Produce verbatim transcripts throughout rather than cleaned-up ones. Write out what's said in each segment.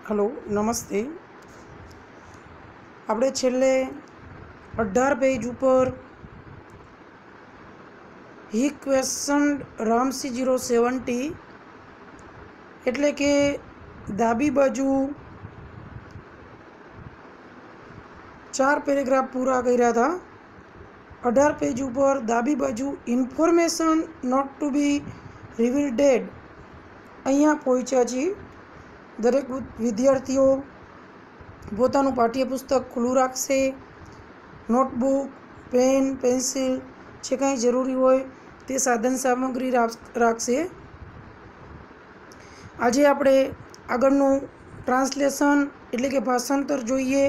Hello नमस्ते। આપણે છેલ્લે અઢાર પેજ ઉપર he question Ramsey zero seventy એટલે કે ડાબી બાજુ ચાર પેરેગ્રાફ પૂરા કર્યા હતા। અઢાર પેજ ઉપર ડાબી બાજુ information not to be revealed અહીંયા પહોંચ્યા છીએ। દરેક વિદ્યાર્થીઓ પોતાનું પાઠ્યપુસ્તક ખુલ્લું રાખશે, નોટબુક, પેન, પેન્સિલ જે કાંઈ જરૂરી હોય તે સાધન સામગ્રી રાખશે। આજે આપણે આગળનું ટ્રાન્સલેશન એટલે કે ભાષાંતર જોઈએ।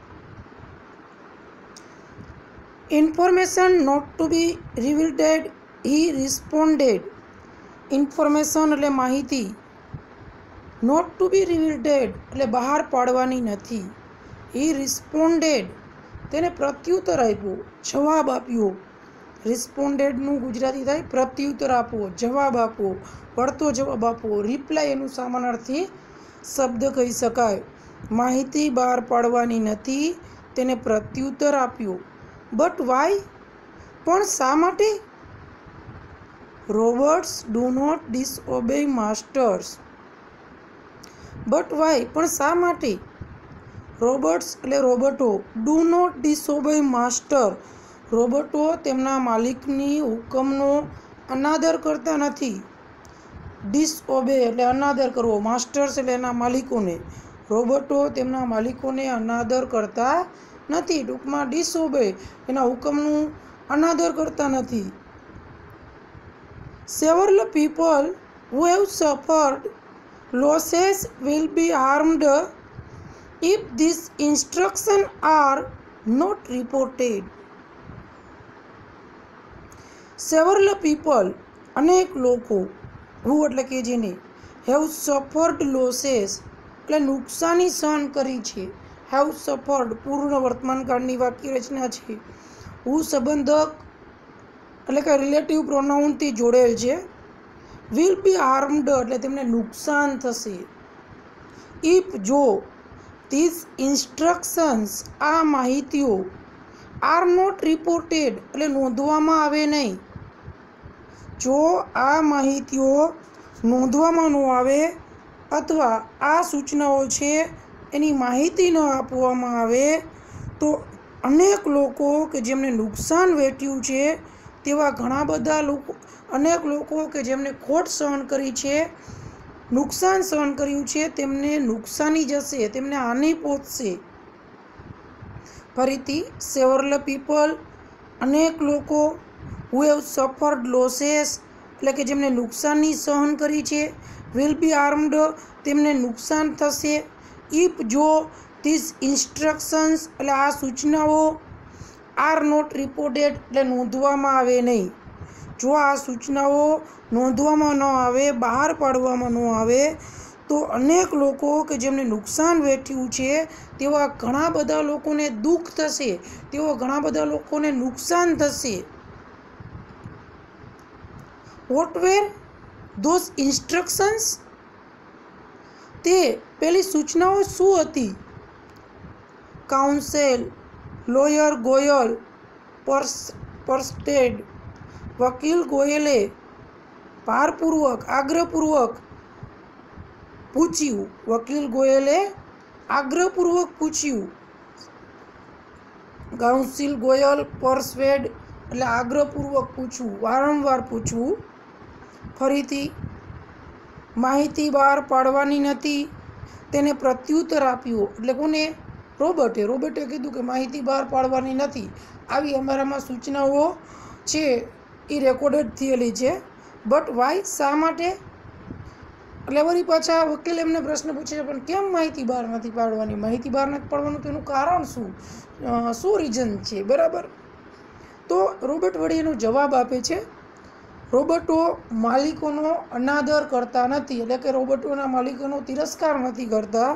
Information not to be revealed he responded. Information એટલે માહિતી, નોટ ટુ બી રિવીલ્ડેડ એટલે બહાર પાડવાની નથી। હી રિસ્પોન્ડેડ તેને પ્રત્યુત્તર આપ્યો, જવાબ આપ્યો। રિસ્પોન્ડેડનું ગુજરાતી થાય પ્રત્યુત્તર આપવો, જવાબ આપવો, વળતો જવાબ આપવો। રિપ્લાય એનું સમાનાર્થી શબ્દ કહી શકાય। માહિતી બહાર પાડવાની નથી, તેને પ્રત્યુત્તર આપ્યો। બટ વાય પણ શા માટે? Robots do not disobey masters. But why પણ શા માટે? રોબોટ્સ એટલે રોબોટો, ડુ નોટ ડિસઓબે માસ્ટર રોબોટો તેમના માલિકની હુકમનો અનાદર કરતા નથી। ડિસઓબે એટલે અનાદર કરવો, માસ્ટર્સ એટલે એના માલિકોને। રોબોટો તેમના માલિકોને અનાદર કરતા નથી, ટૂંકમાં ડિસઓબે એના હુકમનું અનાદર કરતા નથી। Several people who have suffered losses will be harmed if these instructions are not reported. Several people અનેક લોકો who એટલે કે જેને have suffered losses એટલે નુકસાની સહન કરી છે। have suffered પૂર્ણ વર્તમાનકાળની વાક્ય રચના છે। who સંબંધક એટલે કે રિલેટિવ પ્રોનાઉનથી જોડેલ છે। વિલ બી હાર્મડ એટલે તેમને નુકસાન થશે। ઇફ જો ધીસ ઇન્સ્ટ્રક્શન્સ આ માહિતીઓ આર નોટ રિપોર્ટેડ એટલે નોંધવામાં આવે નહીં। જો આ માહિતીઓ નોંધવામાં ન આવે અથવા આ સૂચનાઓ છે એની માહિતી ન આપવામાં આવે તો અનેક લોકો કે જેમને નુકસાન વેઠ્યું છે તેવા ઘણા બધા લોકો અનેક લોકો કે જેમને ખોટ સહન કરી છે, નુકસાન સહન કર્યું છે, તેમને નુકસાની જશે, તેમને હાનિ પહોંચશે। ફરીથી સેવરલ પીપલ અનેક લોકો, હુ હેવ સફર્ડ લોસેસ એટલે કે જેમને નુકસાની સહન કરી છે, વિલ બી હાર્મડ તેમને નુકસાન થશે, ઇફ જો ધીસ ઇન્સ્ટ્રક્શન્સ એટલે આ સૂચનાઓ આર નોટ રિપોર્ટેડ એટલે નોંધવામાં આવે નહીં। જો આ સૂચનાઓ નોંધવામાં ન આવે, બહાર પાડવામાં ન આવે તો અનેક લોકો કે જેમને નુકસાન વેઠ્યું છે તેવા ઘણા બધા લોકોને દુઃખ થશે, તેવા ઘણા બધા લોકોને નુકસાન થશે। વોટ વેર ધોઝ ઇન્સ્ટ્રક્શન્સ તે પેલી સૂચનાઓ શું હતી? કાઉન્સેલ લોયર ગોયલ પર્સ પર્સ્ટેડ વકીલ ગોયલે ભારપૂર્વક આગ્રહપૂર્વક પૂછ્યું। વકીલ ગોયલે આગ્રહપૂર્વક પૂછ્યું। કાઉન્સિલ ગોયલ પર્સવેડ એટલે આગ્રહપૂર્વક પૂછવું, વારંવાર પૂછવું। ફરીથી માહિતી બહાર પાડવાની નથી, તેને પ્રત્યુત્તર આપ્યો એટલે કોને? રોબોટે રોબોટે કીધું કે માહિતી બહાર પાડવાની નથી, આવી અમારામાં સૂચનાઓ છે એ રેકોર્ડેડ થયેલી છે। બટ વાય શા માટે? એટલે વળી પાછા વકીલ એમને પ્રશ્ન પૂછે છે પણ કેમ માહિતી બહાર નથી પાડવાની? માહિતી બહાર નથી પાડવાનું તેનું કારણ શું, શું રીઝન છે? બરાબર, તો રોબોટ વળી એનો જવાબ આપે છે, રોબોટો માલિકોનો અનાદર કરતા નથી એટલે કે રોબોટોના માલિકોનો તિરસ્કાર નથી કરતા।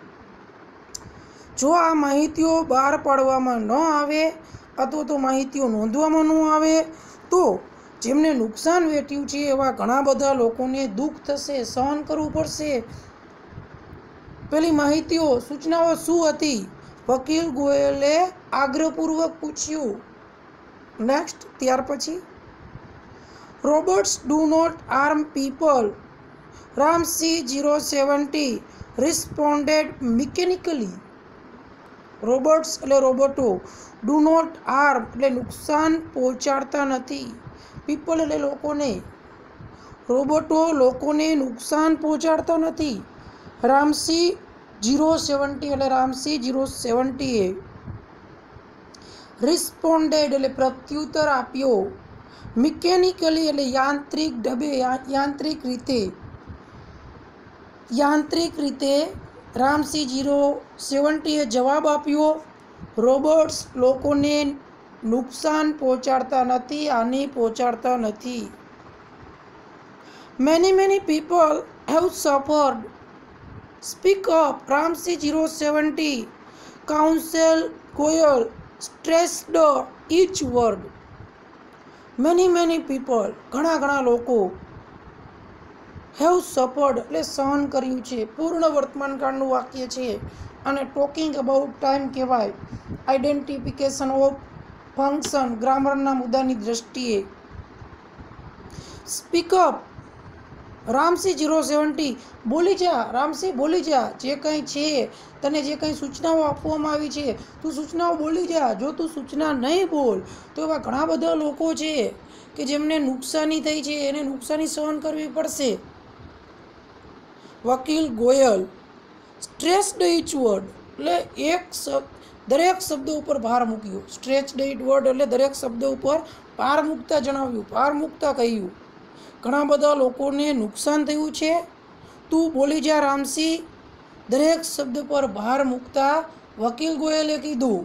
જો આ માહિતીઓ બહાર પાડવામાં ન આવે અથવા તો માહિતીઓ નોંધવામાં ન આવે તો જેમને નુકસાન વેઠ્યું છે એવા ઘણા બધા લોકોને દુઃખ થશે, સહન કરવું પડશે। પેલી માહિતીઓ સૂચનાઓ શું હતી? વકીલ ગોયલે આગ્રહપૂર્વક પૂછ્યું. નેક્સ્ટ, ત્યાર પછી robots do not harm people. Ramsey zero seventy responded mechanically. Robots એટલે રોબોટો, ડુ નોટ હાર્મ એટલે નુકસાન પહોંચાડતા નથી, પીપલ એટલે લોકોને, રોબોટો લોકોને નુકસાન પહોંચાડતા નથી. રામસી ઝીરો સેવન્ટી એટલે રામસી ઝીરો સેવન્ટીએ રિસ્પોન્ડેડ એટલે પ્રત્યુત્તર આપ્યો, મિકેનિકલી એટલે યાંત્રિક ઢબે, યાંત્રિક રીતે, યાંત્રિક રીતે રામસી ઝીરો સેવન્ટીએ જવાબ આપ્યો, રોબોટ્સ લોકોને નુકસાન પહોંચાડતા નથી, હાનિ પહોંચાડતા નથી. Many many people have suffered. Speak up. Ramsey zero seventy counsel Goyal stressed each word. Many many people ઘણા ઘણા લોકો, હેવ સફર્ડ એટલે સહન કર્યું છે, પૂર્ણ વર્તમાનકાળનું વાક્ય છે અને ટોકિંગ અબાઉટ ટાઈમ કહેવાય. આઇડેન્ટિફિકેશન ઓફ ફંક્શન ગ્રામરના મુદ્દાની દ્રષ્ટિએ. સ્પીકઅપ. રામસી ઝીરો સેવન્ટી બોલી જા, રામસી બોલી જા, જે કંઈ છે તને જે કંઈ સૂચનાઓ આપવામાં આવી છે તું સૂચનાઓ બોલી જા. જો તું સૂચના નહીં બોલ તો એવા ઘણા બધા લોકો છે કે જેમને નુકસાની થઈ છે, એને નુકસાની સહન કરવી પડશે. વકીલ ગોયલ સ્ટ્રેસ્ડ ઈચ વર્ડ એટલે એક દરેક શબ્દ ઉપર ભાર મૂક્યો. સ્ટ્રેચ્ડ ઈચ વર્ડ એટલે દરેક શબ્દ ઉપર ભાર મૂકતા જણાવ્યું, ભાર મૂકતા કહ્યું. ઘણા બધા લોકોને નુકસાન થયું છે, તું બોલી જા રામસી. દરેક શબ્દ પર ભાર મૂકતા વકીલ ગોયલે કીધું.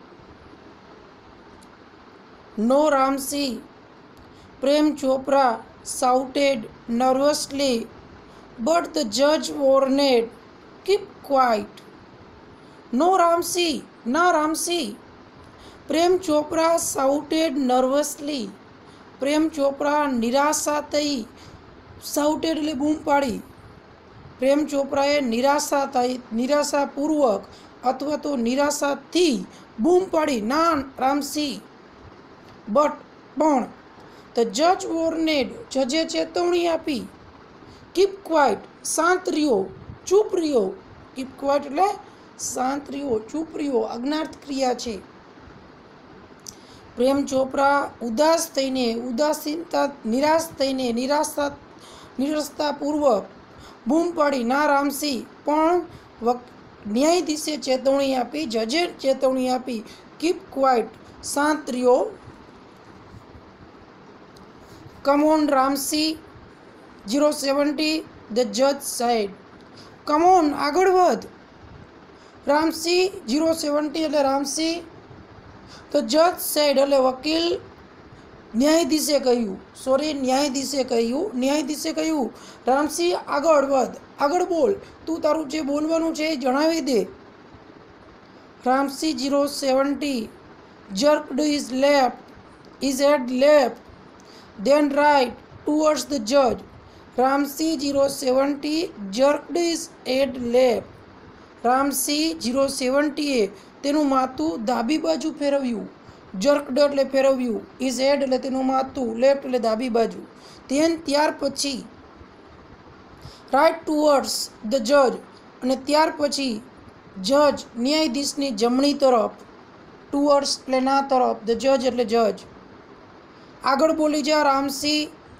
નો Ramsi. Prem Chopra shouted nervously, but the judge warned, keep quiet. No Ramsi, ના રામસી. Prem Chopra shouted nervously. પ્રેમ ચોપરા નિરાશા થઈ, shouted એટલે બૂમ પાડી. પ્રેમ ચોપરાએ નિરાશા થઈ, નિરાશાપૂર્વક અથવા તો નિરાશાથી બૂમ પાડી, ના રામસી. બટ પણ ધ જજ વોર્નેડ જજે ચેતવણી આપી. કીપ ક્વાઇટ શાંત રહ્યો, ચૂપ રહ્યો. કીપ ક્વાઇટ એટલે શાંત રહ્યો, ચૂપ રહ્યો, અજ્ઞાર્થ ક્રિયા છે. પ્રેમ ચોપરા ઉદાસ થઈને, ઉદાસીનતા નિરાશ થઈને, નિરાશા નિરસતાપૂર્વક બૂમ પાડી, ના રામસી. પણ ન્યાયાધીશે ચેતવણી આપી, જજે ચેતવણી આપી, કીપ ક્વાઇટ શાંત રહ્યો. Come on Ramsey zero seventy the જજ સાઇડ. કમ ઓન આગળ વધ. રામસી ઝીરો સેવન્ટી એટલે રામસી. તો જજ સાઇડ એટલે વકીલ ન્યાયાધીશે કહ્યું, સોરી ન્યાયાધીશે કહ્યું, ન્યાયાધીશે કહ્યું રામસી આગળ વધ, આગળ બોલ, તું તારું જે બોલવાનું છે એ જણાવી દે. Ramsey zero seventy jerked his left, his head left, then right towards the judge. Ramsey zero seventy jerked his head left. Ramsey zero સેવન્ટીએ તેનું માથું ડાબી બાજુ ફેરવ્યું. જર્કડ એટલે ફેરવ્યું, ઇઝ હેડ એટલે તેનું માથું, લેફ્ટ એટલે ડાબી બાજુ. તેન ત્યાર પછી રાઇટ ટુવર્ડ્સ ધ જજ અને ત્યાર પછી જજ ન્યાયાધીશની જમણી તરફ. ટુવર્ડ્સ એટલે ના તરફ, ધ જજ એટલે જજ. આગળ બોલી જા રામસી.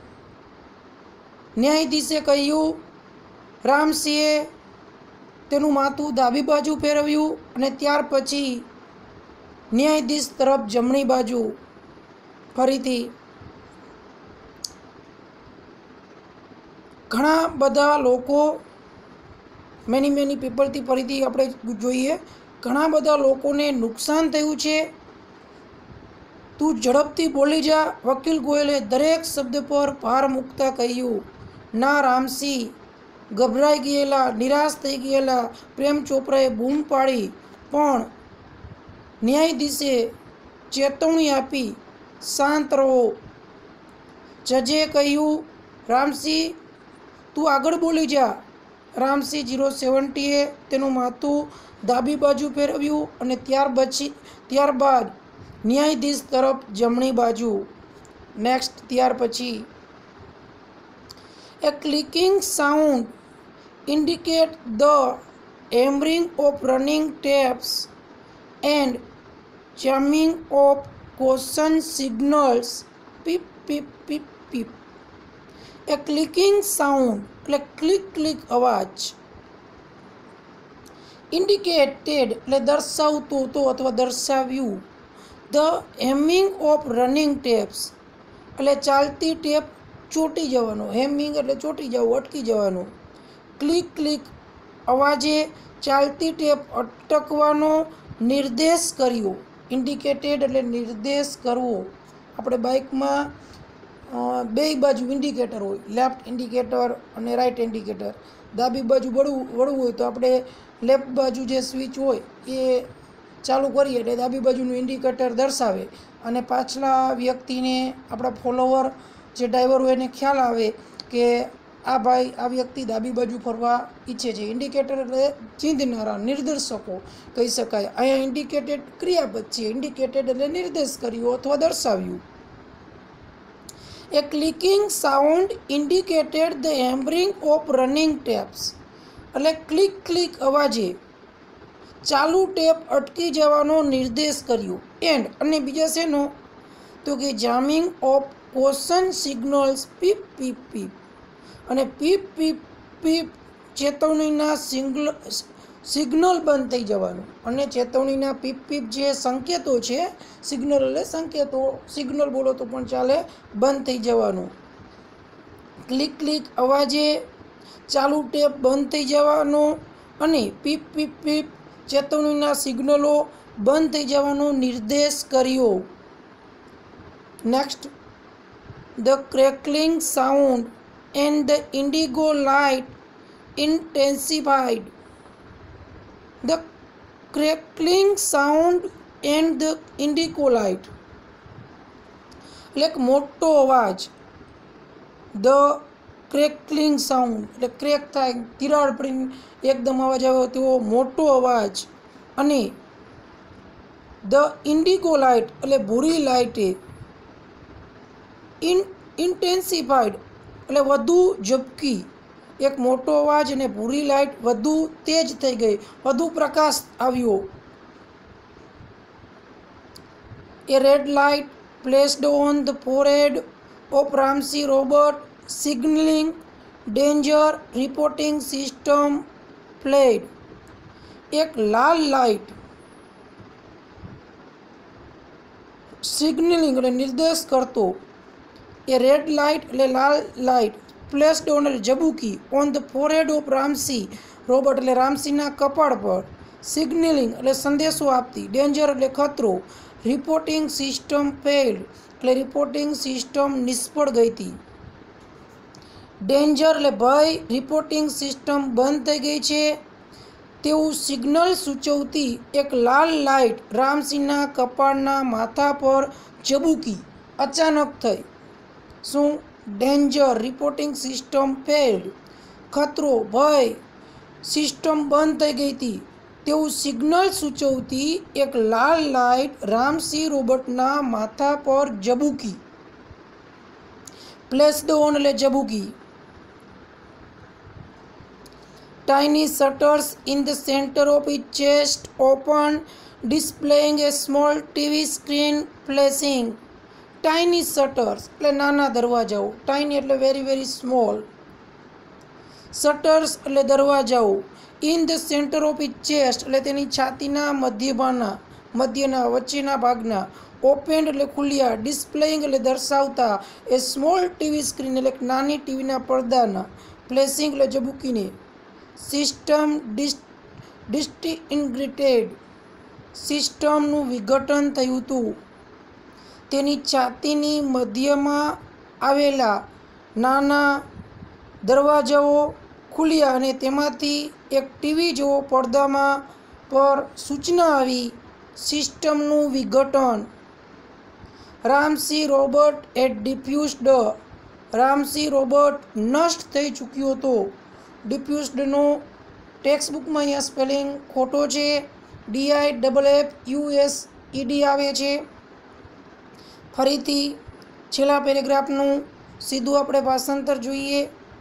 ન્યાયાધીશે કહ્યું. રામસીએ તેનું માથું ડાબી બાજુ ફેરવ્યું અને ત્યાર પછી ન્યાયાધીશ તરફ જમણી બાજુ. ફરીથી ઘણા બધા લોકો, મેની મેની પીપલથી ફરીથી આપણે જોઈએ, ઘણા બધા લોકોને નુકસાન થયું છે, તું ઝડપથી બોલી જા. વકીલ ગોયલે દરેક શબ્દ પર ભાર મૂકતા કહ્યું, ના રામસી. ગભરાઈ ગયેલા, નિરાશ થઈ ગયેલા પ્રેમ ચોપરાએ બૂમ પાડી, પણ ન્યાયાધીશે ચેતવણી આપી, શાંત રહો. જજે કહ્યું, રામસી તું આગળ બોલી જા. રામસી ઝીરો સેવન્ટીએ તેનું માથું ડાબી બાજુ ફેરવ્યું અને ત્યાર પછી ત્યારબાદ ન્યાયાધીશ તરફ જમણી બાજુ. નેક્સ્ટ ત્યાર પછી a clicking sound indicate the hammering of running taps and jamming of caution signals. Pip pip pip pip. A clicking sound એટલે ક્લિક ક્લિક અવાજ. Indicated એટલે દર્શાવતું તો અથવા દર્શાવ્યું. The hammering of running taps એટલે ચાલતી ટેપ ચોંટી જવાનો. હેમિંગ એટલે ચોંટી જવું, અટકી જવાનું. ક્લિક ક્લિક અવાજે ચાલતી ટેપ અટકવાનો નિર્દેશ કર્યો. ઇન્ડિકેટેડ એટલે નિર્દેશ કરવો. આપણે બાઇકમાં બે બાજુ ઇન્ડિકેટર હોય, લેફ્ટ ઇન્ડિકેટર અને રાઇટ ઇન્ડિકેટર. ડાબી બાજુ વળવું વળવું હોય તો આપણે લેફ્ટ બાજુ જે સ્વિચ હોય એ ચાલુ કરીએ એટલે ડાબી બાજુનું ઇન્ડિકેટર દર્શાવે અને પાછલા વ્યક્તિને આપણા ફોલોવર જે ડ્રાઈવર હોય એને ખ્યાલ આવે કે આ ભાઈ આ વ્યક્તિ ડાબી બાજુ ફરવા ઈચ્છે છે. ઇન્ડિકેટર એટલે ચીંધનારા, નિર્દેશકો કહી શકાય. અહીંયા ઇન્ડિકેટેડ ક્રિયાપદ છે. ઇન્ડિકેટેડ એટલે નિર્દેશ કર્યો અથવા દર્શાવ્યું. A clicking sound indicated the hammering of running taps એટલે ક્લિક ક્લિક અવાજે ચાલુ ટેપ અટકી જવાનો નિર્દેશ કર્યો. એન્ડ અને બીજા શેનો તો કે jamming of caution signals. Peep peep peep અને પીપ પીપ પીપ ચેતવણીના સિગ્નલ સિગ્નલ બંધ થઈ જવાનું. અને ચેતવણીના પીપ પીપ જે સંકેતો છે, સિગ્નલ એટલે સંકેતો, સિગ્નલ બોલો તો પણ ચાલે, બંધ થઈ જવાનું. ક્લિક ક્લિક અવાજે ચાલુ ટેપ બંધ થઈ જવાનો અને પીપ પીપ પીપ ચેતવણીના સિગ્નલો બંધ થઈ જવાનો નિર્દેશ કર્યો. Next the crackling sound and the indigo light intensified. The crackling sound and the indigo light એટલે મોટો અવાજ. ધ ક્રેકલિંગ સાઉન્ડ એટલે ક્રેક થાય, તિરાડ પડીને એકદમ અવાજ આવ્યો તેવો મોટો અવાજ. અને ધ ઇન્ડિગો લાઇટ એટલે ભૂરી લાઇટે ઇન ઇન્ટેન્સિફાઈડ એટલે વધુ ઝબકી. એક મોટો અવાજ અને ભૂરી લાઇટ વધુ તેજ થઈ ગઈ, વધુ પ્રકાશ આવ્યો. A red light placed on the forehead of Ramsey Robert signalling danger reporting system played. એક લાલ લાઇટ સિગ્નલિંગ એટલે નિર્દેશ કરતો. એ રેડ લાઇટ એટલે લાલ લાઇટ પ્લેસ્ડ ઓન એટલે જબુકી on the forehead of Ramsey Robert એટલે રામસીના કપાળ પર. સિગ્નલિંગ એટલે સંદેશો આપતી. ડેન્જર એટલે ખતરો. રિપોર્ટિંગ સિસ્ટમ ફેલ્ડ એટલે રિપોર્ટિંગ સિસ્ટમ નિષ્ફળ ગઈ હતી. ડેન્જર એટલે ભય. રિપોર્ટિંગ સિસ્ટમ બંધ થઈ ગઈ છે તેવું સિગ્નલ સૂચવતી એક લાલ લાઇટ રામસીના કપાળના માથા પર ઝબૂકી અચાનક થઈ. શું? ડેન્જર, રિપોર્ટિંગ સિસ્ટમ ફેલ્ડ, ખતરો, ભય, સિસ્ટમ બંધ થઈ ગઈ હતી તેવું સિગ્નલ સૂચવતી એક લાલ લાઇટ રામસી રોબર્ટના માથા પર ઝબૂકી. પ્લેસ્ડ ઓન એટલે ઝબૂકી. Tiny shutters in the center of its chest open, displaying a small T V screen flashing. Tiny shutters એટલે નાના દરવાજાઓ. Tiny એટલે વેરી વેરી સ્મોલ. Shutters એટલે દરવાજાઓ. In the center of its chest એટલે તેની છાતીના મધ્યભાગના મધ્યના વચ્ચેના ભાગના. ઓપેન્ડ એટલે ખુલ્યા. ડિસ્પ્લેઇંગ એટલે દર્શાવતા. એ સ્મોલ ટીવી સ્ક્રીન એટલે નાની ટીવીના પડદાના. ફ્લેશિંગ એટલે ઝબૂકીને. સિસ્ટમ ડિસઇન્ટિગ્રેટેડ સિસ્ટમનું વિઘટન થયું હતું. તેની છાતીની મધ્યમાં આવેલા નાના દરવાજાઓ ખુલ્યા અને તેમાંથી એક ટીવી જેવો પડદામાં પર સૂચના આવી. સિસ્ટમનું વિઘટન. Ramsey Robert at diffused Ramsey Robert નષ્ટ થઈ ચૂક્યો હતો. ડિફ્યુઝડનો ટેક્સ્ટ બુકમાં અહીંયા સ્પેલિંગ ખોટો છે, D I double F U S E D આવે છે. ફરીથી છેલ્લા પેરેગ્રાફનું સીધું આપણે ભાષાંતર જોઈએ.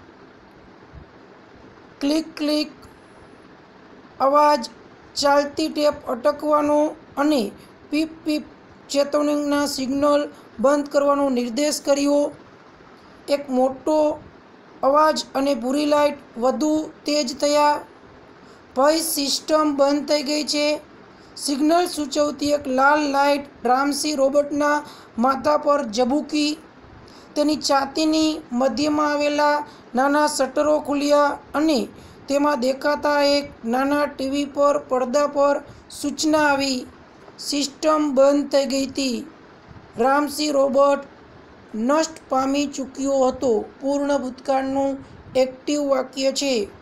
ક્લિક ક્લિક અવાજ, ચાલતી ટેપ અટકવાનો અને પીપ પીપ ચેતવણીના સિગ્નલ બંધ કરવાનો નિર્દેશ કર્યો. એક મોટો અવાજ અને ભૂરી લાઇટ વધુ તેજ થયા. ભય સિસ્ટમ બંધ થઈ ગઈ છે. સિગ્નલ સૂચવતી એક લાલ લાઇટ રામસી રોબોટના માથા પર ઝબૂકી. તેની છાતીની મધ્યમાં આવેલા નાના શટરો ખુલ્યા અને તેમાં દેખાતા એક નાના ટીવી પર પડદા પર સૂચના આવી. સિસ્ટમ બંધ થઈ ગઈ હતી. રામસી રોબોટ નષ્ટ પામી ચૂક્યો હતો. પૂર્ણ ભૂતકાળનું એક્ટિવ વાક્ય છે.